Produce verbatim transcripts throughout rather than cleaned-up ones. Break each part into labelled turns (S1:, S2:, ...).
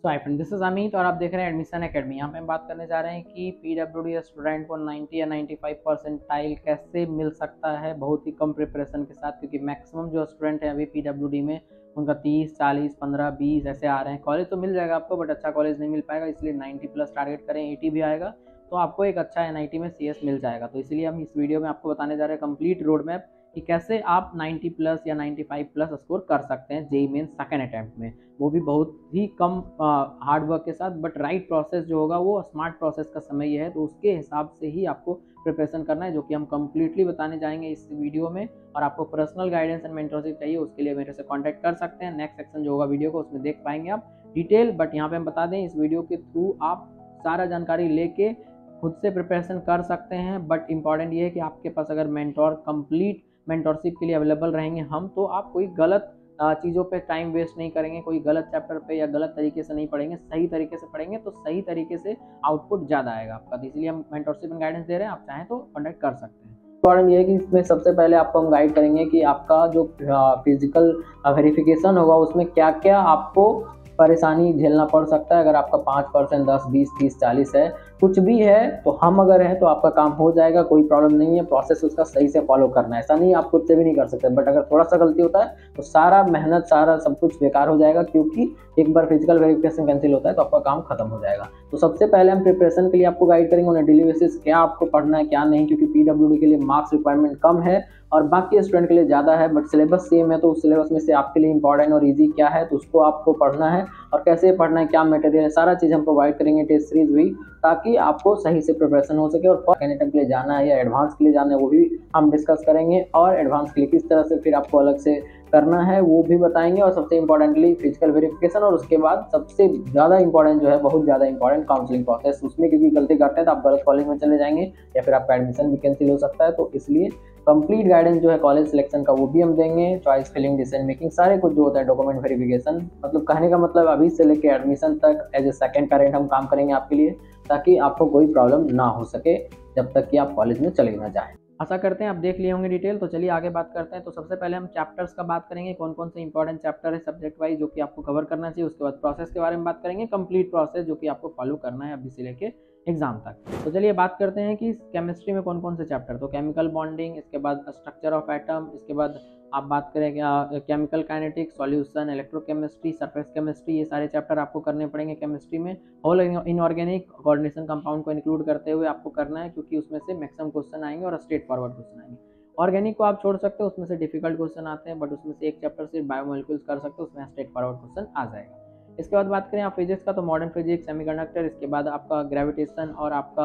S1: So hi friend, this is Amit और आप देख रहे हैं एडमिशन एकेडमी। यहाँ पे हम बात करने जा रहे हैं कि पीडब्ल्यूडी स्टूडेंट को नब्बे या पचानवे परसेंटाइल कैसे मिल सकता है बहुत ही कम प्रिपरेशन के साथ, क्योंकि मैक्सिमम जो स्टूडेंट है अभी पीडब्ल्यूडी में उनका तीस, चालीस, पंद्रह, बीस ऐसे आ रहे हैं। कॉलेज तो मिल जाएगा आपको, बट अच्छा कॉलेज नहीं मिल पाएगा, इसलिए नब्बे प्लस टारगेट करें, अस्सी भी आएगा तो आपको एक अच्छा एनआईटी में सीएस मिल जाएगा। तो इसलिए हम इस वीडियो में आपको बताने जा रहे हैं कंप्लीट रोड मैप कि कैसे आप नब्बे प्लस या पचानवे प्लस स्कोर कर सकते हैं जेईई मेंस सेकंड अटेम्प्ट में, वो भी बहुत ही कम हार्ड वर्क के साथ। बट राइट प्रोसेस जो होगा वो स्मार्ट प्रोसेस का समय है, तो उसके हिसाब से ही आपको प्रिपरेशन करना है, जो कि हम कंप्लीटली बताने जाएंगे इस वीडियो में। और आपको पर्सनल गाइडेंस एंड मेंटरशिप चाहिए, उसके लिए मेरे से कांटेक्ट कर सकते हैं। नेक्स्ट सेक्शन जो होगा वीडियो को उसमें देख पाएंगे आप डिटेल। बट यहाँ पे हम बता दें, इस वीडियो के थ्रू आप सारा जानकारी लेके खुद से प्रिपरेशन कर सकते हैं। बट इंपॉर्टेंट ये है कि आपके पास अगर मेंटोर कंप्लीट मेंटोरशिप के लिए अवेलेबल रहेंगे हम, तो आप कोई गलत चीज़ों पे टाइम वेस्ट नहीं करेंगे, कोई गलत चैप्टर पे या गलत तरीके से नहीं पढ़ेंगे, सही तरीके से पढ़ेंगे तो सही तरीके से आउटपुट ज़्यादा आएगा आपका। तो इसलिए हम मेंटोरशिप एंड गाइडेंस दे रहे हैं, आप चाहें तो कॉन्टैक्ट कर सकते हैं। इंपॉर्टेंट ये है कि इसमें सबसे पहले आपको हम गाइड करेंगे कि आपका जो फिजिकल वेरिफिकेशन होगा उसमें क्या क्या आपको परेशानी झेलना पड़ सकता है। अगर आपका पाँच परसेंट, दस, बीस, तीस, चालीस है, कुछ भी है, तो हम अगर हैं तो आपका काम हो जाएगा, कोई प्रॉब्लम नहीं है। प्रोसेस उसका सही से फॉलो करना है, ऐसा नहीं आप खुद से भी नहीं कर सकते। बट अगर थोड़ा सा गलती होता है तो सारा मेहनत, सारा सब कुछ बेकार हो जाएगा, क्योंकि एक बार फिजिकल वेरिफिकेशन कैंसिल होता है तो आपका काम खत्म हो जाएगा। तो सबसे पहले हम प्रिपरेशन के लिए आपको गाइड करेंगे ऑन डेली बेसिस, क्या आपको पढ़ना है क्या नहीं, क्योंकि पीडब्ल्यूडी के लिए मार्क्स रिक्वायरमेंट कम है और बाकी स्टूडेंट के लिए ज़्यादा है, बट सिलेबस सेम है। तो उस सिलेबस में से आपके लिए इंपॉर्टेंट और इजी क्या है, तो उसको आपको पढ़ना है और कैसे पढ़ना है, क्या मटेरियल है, सारा चीज़ हम प्रोवाइड करेंगे टेस्ट सीरीज भी, ताकि आपको सही से प्रिपरेशन हो सके। और फर्स्ट अटेम्प्ट के लिए जाना है या एडवांस के लिए जाना है वो भी हम डिस्कस करेंगे, और एडवांस के लिए किस तरह से फिर आपको अलग से करना है वो भी बताएंगे। और सबसे इंपॉर्टेंटली फिजिकल वेरिफिकेशन, और उसके बाद सबसे ज़्यादा इंपॉर्टेंट जो है, बहुत ज़्यादा इंपॉर्टेंट, काउंसलिंग प्रोसेस। उसमें क्योंकि गलती करते हैं तो आप गलत कॉलेज में चले जाएंगे या फिर आपका एडमिशन भी कैंसिल हो सकता है। तो इसलिए कंप्लीट गाइडेंस जो है कॉलेज सिलेक्शन का वो भी हम देंगे, चॉइस फिलिंग, डिसीजन मेकिंग, सारे कुछ जो होता है, डॉक्यूमेंट वेरिफिकेशन। मतलब कहने का मतलब अभी से लेके एडमिशन तक एज ए सेकंड पेरेंट हम काम करेंगे आपके लिए, ताकि आपको कोई प्रॉब्लम ना हो सके जब तक कि आप कॉलेज में चले ना जाएं। आशा करते हैं आप देख लिए होंगे डिटेल। तो चलिए आगे बात करते हैं। तो सबसे पहले हम चैप्टर्स का बात करेंगे, कौन कौन से इंपॉर्टेंट चैप्टर है सब्जेक्ट वाइज जो कि आपको कवर करना चाहिए। उसके बाद प्रोसेस के बारे में बात करेंगे, कंप्लीट प्रोसेस जो कि आपको फॉलो करना है अभी से लेके एग्जाम तक। तो चलिए बात करते हैं कि केमिस्ट्री में कौन कौन से चैप्टर। तो केमिकल बॉन्डिंग, इसके बाद स्ट्रक्चर ऑफ एटम, इसके बाद आप बात करें chemical kinetics, solution, electrochemistry, surface chemistry, ये सारे चैप्टर आपको करने पड़ेंगे केमिस्ट्री में। होल इनऑर्गेनिक कोऑर्डिनेशन कंपाउंड को इंक्लूड करते हुए आपको करना है, क्योंकि उसमें से मैक्सिमम क्वेश्चन आएंगे और स्ट्रेट फॉरवर्ड क्वेश्चन आएंगे। ऑर्गेनिक को आप छोड़ सकते हो, उसमें से डिफिकल्ट क्वेश्चन आते हैं, बट उसमें से एक चैप्टर सिर्फ बायोमोलिक्यूल्स कर सकते हो, उसमें स्ट्रेट फॉरवर्ड क्वेश्चन आ जाएगा। इसके बाद बात करें आप फिजिक्स का, तो मॉडर्न फिजिक्स, सेमीकंडक्टर, इसके बाद आपका ग्रेविटेशन और आपका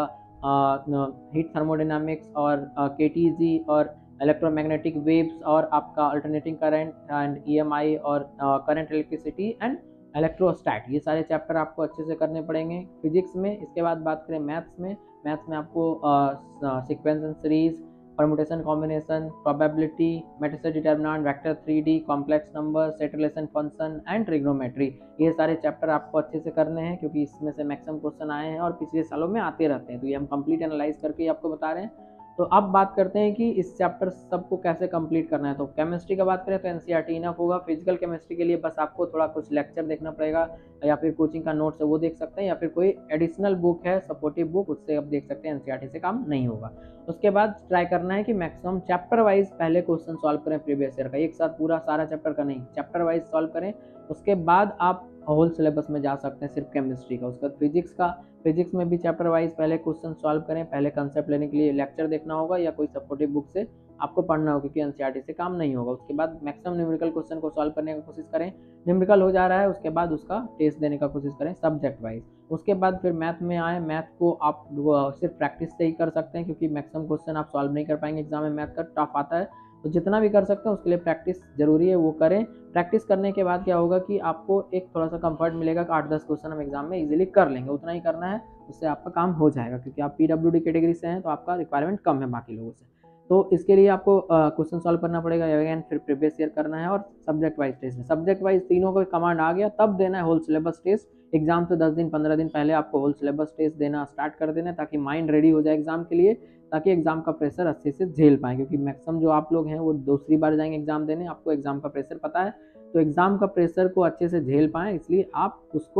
S1: हीट थर्मोडायनामिक्स और केटीजी और इलेक्ट्रोमैग्नेटिक वेव्स और आपका अल्टरनेटिंग करंट एंड ईएमआई और करंट इलेक्ट्रिसिटी एंड इलेक्ट्रोस्टैट, ये सारे चैप्टर आपको अच्छे से करने पड़ेंगे फिजिक्स में। इसके बाद बात करें मैथ्स में, मैथ्स में आपको sequence and series, permutation combination, probability, matrices determinant, vector three D, complex number, set relation function and trigonometry, ये सारे चैप्टर आपको अच्छे से करने हैं, क्योंकि इसमें से मैक्सिमम क्वेश्चन आए हैं और पिछले सालों में आते रहते हैं। तो ये हम कंप्लीट एनालाइज करके आपको बता रहे हैं। तो अब बात करते हैं कि इस चैप्टर सबको कैसे कंप्लीट करना है। तो केमिस्ट्री का बात करें तो एनसीईआरटी इनफ होगा। फिजिकल केमिस्ट्री के लिए बस आपको थोड़ा कुछ लेक्चर देखना पड़ेगा, या फिर कोचिंग का नोट्स है वो देख सकते हैं, या फिर कोई एडिशनल बुक है सपोर्टिव बुक, उससे आप देख सकते हैं। एनसीईआरटी से काम नहीं होगा। उसके बाद ट्राई करना है कि मैक्सिमम चैप्टर वाइज पहले क्वेश्चन सॉल्व करें प्रीवियस ईयर का, एक साथ पूरा सारा चैप्टर का नहीं, चैप्टर वाइज सॉल्व करें। उसके बाद आप होल सिलेबस में जा सकते हैं सिर्फ केमिस्ट्री का। उसके बाद फिजिक्स का, फिजिक्स में भी चैप्टर वाइज पहले क्वेश्चन सॉल्व करें, पहले कंसेप्ट लेने के लिए लेक्चर देखना होगा या कोई सपोर्टिव बुक से आपको पढ़ना होगा, क्योंकि एनसीईआरटी से काम नहीं होगा। उसके बाद मैक्सिमम न्यूमेरिकल क्वेश्चन को सॉल्व करने की कोशिश करें, न्यूमेरिकल हो जा रहा है उसके बाद उसका टेस्ट देने का कोशिश करें सब्जेक्ट वाइज। उसके बाद फिर मैथ में आए, मैथ को आप सिर्फ प्रैक्टिस से ही कर सकते हैं, क्योंकि मैक्सिमम क्वेश्चन आप सॉल्व नहीं कर पाएंगे एग्जाम में, मैथ का टफ आता है। तो जितना भी कर सकते हैं उसके लिए प्रैक्टिस जरूरी है, वो करें। प्रैक्टिस करने के बाद क्या होगा कि आपको एक थोड़ा सा कंफर्ट मिलेगा कि आठ दस क्वेश्चन हम एग्जाम में इजीली कर लेंगे, उतना ही करना है, उससे आपका काम हो जाएगा, क्योंकि आप पीडब्ल्यूडी कैटेगरी से हैं तो आपका रिक्वायरमेंट कम है बाकी लोगों से। तो इसके लिए आपको क्वेश्चन सॉल्व करना पड़ेगा अगेन, फिर प्रीवियस ईयर करना है और सब्जेक्ट वाइज टेस्ट है। सब्जेक्ट वाइज तीनों का कमांड आ गया तब देना है होल सिलेबस टेस्ट। एग्जाम से दस दिन पंद्रह दिन पहले आपको होल सिलेबस टेस्ट देना स्टार्ट कर देना, ताकि माइंड रेडी हो जाए एग्जाम के लिए, ताकि एग्जाम का प्रेशर अच्छे से झेल पाएँ। क्योंकि मैक्सिमम जो आप लोग हैं वो दूसरी बार जाएंगे एग्जाम देने, आपको एग्जाम का प्रेशर पता है, तो एग्जाम का प्रेशर को अच्छे से झेल पाएँ, इसलिए आप उसको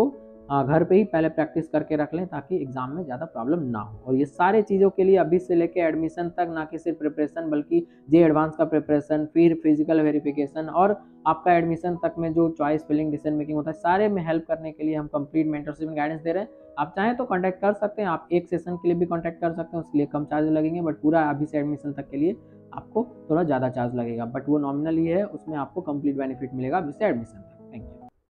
S1: आ, घर पे ही पहले प्रैक्टिस करके रख लें ताकि एग्जाम में ज़्यादा प्रॉब्लम ना हो। और ये सारे चीज़ों के लिए अभी से लेके एडमिशन तक ना कि सिर्फ प्रिपरेशन बल्कि जे एडवांस का प्रिपरेशन, फिर फिजिकल वेरिफिकेशन और आपका एडमिशन तक में जो चॉइस फिलिंग डिसीजन मेकिंग होता है, सारे में हेल्प करने के लिए हम कंप्लीट मेंटरशिप एंड गाइडेंस दे रहे हैं। आप चाहें तो कांटेक्ट कर सकते हैं, आप एक सेशन के लिए भी कांटेक्ट कर सकते हैं, उसके लिए कम चार्ज लगेंगे, बट पूरा अभी से एडमिशन तक के लिए आपको थोड़ा ज़्यादा चार्ज लगेगा, बट वो नॉमिनल ही है, उसमें आपको कंप्लीट बेनिफिट मिलेगा अभी से एडमिशन तक।